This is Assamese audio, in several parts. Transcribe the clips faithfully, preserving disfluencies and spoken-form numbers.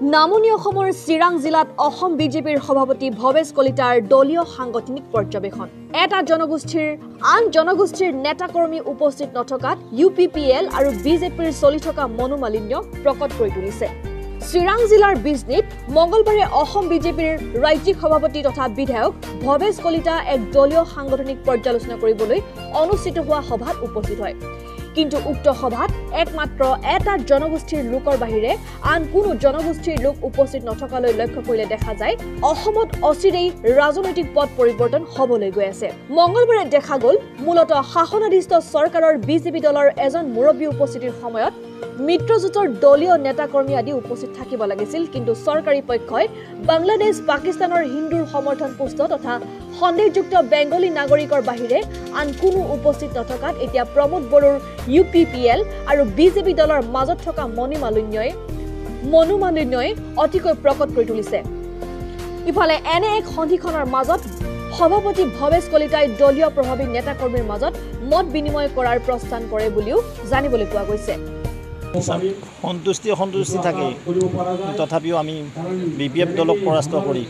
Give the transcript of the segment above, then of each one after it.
নামনি অসমৰ চিৰাং জিলাত অসম বিজেপিৰ সভাপতি ভৱেশ কলিতাৰ দলীয় সাংগঠনিক পৰ্যবেক্ষণ এটা জনগোষ্ঠীৰ আন জনগোষ্ঠীৰ নেতাকৰ্মী উপস্থিত নথকাত ইউ পি পি এল আৰু বিজেপিৰ চলি থকা মনোমালিন্য প্ৰকট কৰি তুলিছে। চিৰাং জিলাৰ বিজনীত মঙ্গলবাৰে অসম বিজেপিৰ ৰাজ্যিক সভাপতি তথা বিধায়ক ভৱেশ কলিতা এক দলীয় সাংগঠনিক পৰ্যালোচনা কৰিবলৈ অনুষ্ঠিত হোৱা সভাত উপস্থিত হয়। কিন্তু উক্ত সভাত একমাত্ৰ এটা জনগোষ্ঠীৰ লোকৰ বাহিৰে আন কোনো জনগোষ্ঠীৰ লোক উপস্থিত নথকালৈ লক্ষ্য কৰিলে দেখা যায় অসমত অচিৰেই ৰাজনৈতিক পথ পৰিৱৰ্তন হ'বলৈ গৈ আছে। মঙ্গলবাৰে দেখা গ'ল মূলতঃ শাসনাধীষ্ঠ চৰকাৰৰ বিজেপি দলৰ এজন মুৰব্বী উপস্থিতিৰ সময়ত মিত্ৰজোঁটৰ দলীয় নেতাকৰ্মী আদি উপস্থিত থাকিব লাগিছিল, কিন্তু চৰকাৰী পক্ষই বাংলাদেশ পাকিস্তানৰ হিন্দুৰ সমৰ্থন পুষ্ট তথা সন্দেহযুক্ত বেংগলী নাগৰিকৰ বাহিৰে আন কোনো উপস্থিত নথকাত এতিয়া প্ৰমোদ বড়োৰ ইউ পি পি এল আৰু বিজেপি দলৰ মাজত থকা মনোমালিন্যই মনোমালিন্যই অতিকৈ প্ৰকট কৰি তুলিছে। ইফালে এনে এক সন্ধিখনৰ মাজত সভাপতি ভৱেশ কলিতাই দলীয় প্ৰভাৱী নেতাকৰ্মীৰ মাজত মত বিনিময় কৰাৰ প্ৰস্থান কৰে বুলিও জানিবলৈ পোৱা গৈছে। সন্তুষ্টি অসন্তুষ্টি থাকে, তথাপিও আমি বি পি এফ দলক পৰাস্ত কৰি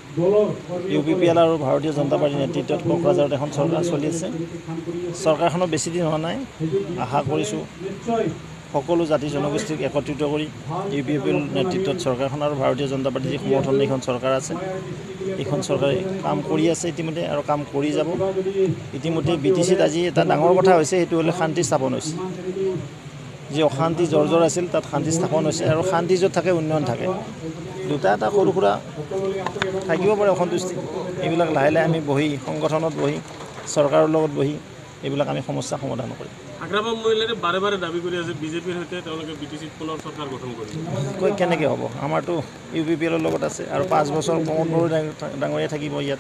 ইউ পি পি এল আৰু ভাৰতীয় জনতা পাৰ্টীৰ নেতৃত্বত কোকৰাঝাৰত এখন চৰকাৰ চলি আছে। চৰকাৰখনৰ বেছি দিন হোৱা নাই। আশা কৰিছোঁ সকলো জাতি জনগোষ্ঠীক একত্ৰিত কৰি ইউ পি পি এল নেতৃত্বত চৰকাৰখন আৰু ভাৰতীয় জনতা পাৰ্টীৰ যি সমৰ্থন এইখন চৰকাৰ আছে, এইখন চৰকাৰে কাম কৰি আছে ইতিমধ্যে আৰু কাম কৰি যাব। ইতিমধ্যে বি টি চিত আজি এটা ডাঙৰ কথা হৈছে, সেইটো হ'লে শান্তি স্থাপন হৈছে। যি অশান্তি জৰ্জৰ আছিল তাত শান্তি স্থাপন হৈছে, আৰু শান্তি য'ত থাকে উন্নয়ন থাকে। দুটা এটা সৰু সুৰা থাকিব পাৰে অসন্তুষ্টি, এইবিলাক লাহে লাহে আমি বহি সংগঠনত বহি চৰকাৰৰ লগত বহি এইবিলাক আমি সমস্যা সমাধান কৰিম। আগ্ৰাবাদ মহিলাৰে বাৰে বাৰে দাবী কৰি আছে বিজেপিৰ সৈতে তেওঁলোকে বি টি চিত পুনৰ চৰকাৰ গঠন কৰিব। কৈ কেনেকৈ হ'ব? আমাৰতো ইউ পি পি এলৰ লগত আছে আৰু পাঁচ বছৰ প্ৰমোদ বড়ো ডাঙৰীয়া থাকিব ইয়াত।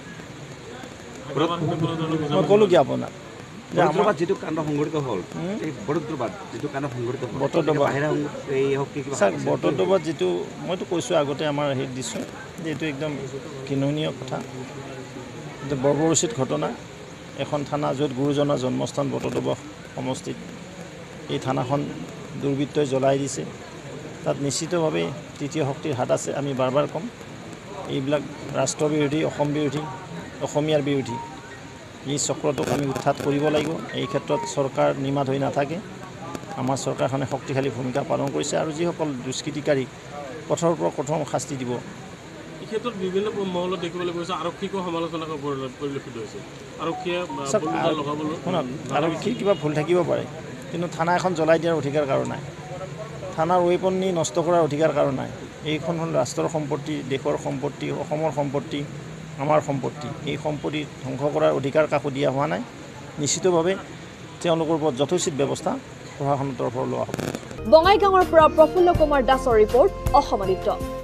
মই ক'লোঁ কি আপোনাক যে আমাৰ যিটো কাণ্ড সংঘটিত হ'ল, এই বটদ্ৰবাদ যিটো কাণ্ড সংঘটিত হ'ল, বটদ্ৰবাদ এই হওক চাওক, বটদ্ৰবাদ যিটো মইতো কৈছোঁ আগতে আমাৰ হেৰিত দিছোঁ যে এইটো একদম ঘৃণনীয় কথা। এইটো বৰ্বৰোচিত ঘটনা। এখন থানা য'ত গুৰুজনাৰ জন্মস্থান বটদ্ৰবা সমষ্টিত, এই থানাখন দুৰ্বৃত্তই জ্বলাই দিছে। তাত নিশ্চিতভাৱে তৃতীয় শক্তিৰ হাত আছে। আমি বাৰ বাৰ ক'ম, এইবিলাক ৰাষ্ট্ৰ বিৰোধী, অসম বিৰোধী, অসমীয়াৰ বিৰোধী এই চক্ৰটোক আমি উৎখাত কৰিব লাগিব। এই ক্ষেত্ৰত চৰকাৰ নিমাত হৈ নাথাকে। আমাৰ চৰকাৰখনে শক্তিশালী ভূমিকা পালন কৰিছে, আৰু যিসকল দুষ্কৃতিকাৰী কঠোৰ পৰা কঠোৰ শাস্তি দিব। এই ক্ষেত্ৰত বিভিন্ন মহলত দেখিবলৈ গৈছে আৰক্ষীকো সমালোচনা পৰিলক্ষিত হৈছে। আৰক্ষীয়ে শুনক, আৰক্ষীৰ কিবা ভুল থাকিব পাৰে, কিন্তু থানা এখন জ্বলাই দিয়াৰ অধিকাৰ কাৰো নাই। থানাৰ ৱেপন নষ্ট কৰাৰ অধিকাৰ কাৰো নাই। এইখন হ'ল ৰাষ্ট্ৰৰ সম্পত্তি, দেশৰ সম্পত্তি, অসমৰ সম্পত্তি, আমাৰ সম্পত্তি। এই সম্পত্তি ধ্বংস কৰাৰ অধিকাৰ কাকো দিয়া হোৱা নাই। নিশ্চিতভাৱে তেওঁলোকৰ ওপৰত যথোচিত ব্যৱস্থা প্ৰশাসনৰ তৰফৰ লোৱা হ'ব। বঙাইগাঁৱৰ পৰা প্ৰফুল্ল কুমাৰ দাসৰ ৰিপৰ্ট, অসম আদিত্য।